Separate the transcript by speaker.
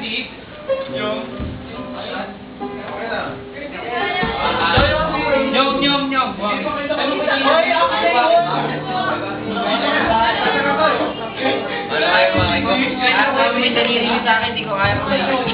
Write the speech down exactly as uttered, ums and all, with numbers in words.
Speaker 1: Hindi. Yung. Nyom, nyom, nyom. Hoy, ako na yun. Wala kayo mga ikaw. Kaya kami may daliri sa akin, hindi ko kaya mag